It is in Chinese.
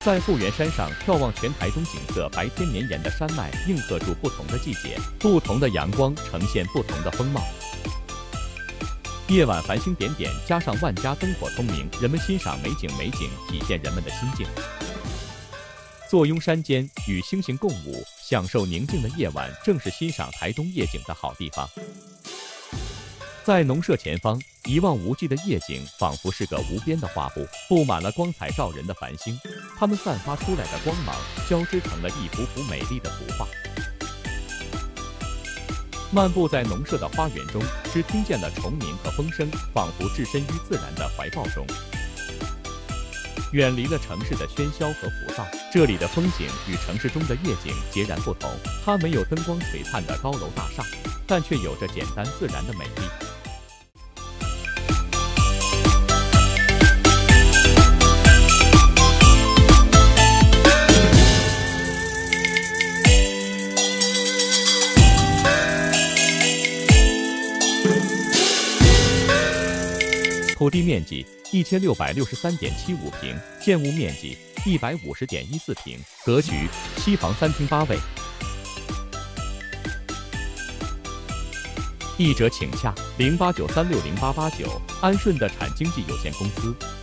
在富源山上眺望全台东景色，白天绵延的山脉映合住不同的季节，不同的阳光呈现不同的风貌。夜晚繁星点点，加上万家灯火通明，人们欣赏美景，体现人们的心境。坐拥山间，与星星共舞，享受宁静的夜晚，正是欣赏台东夜景的好地方。在农舍前方，一望无际的夜景仿佛是个无边的画布，布满了光彩照人的繁星，它们散发出来的光芒交织成了一幅幅美丽的图画。漫步在农舍的花园中，只听见了虫鸣和风声，仿佛置身于自然的怀抱中，远离了城市的喧嚣和浮躁。这里的风景与城市中的夜景截然不同，它没有灯光璀璨的高楼大厦，但却有着简单自然的美丽。土地面积1663.75平，建物面积150.14平，格局7房3厅8卫。译者请洽0893608889，安顺的产经纪有限公司。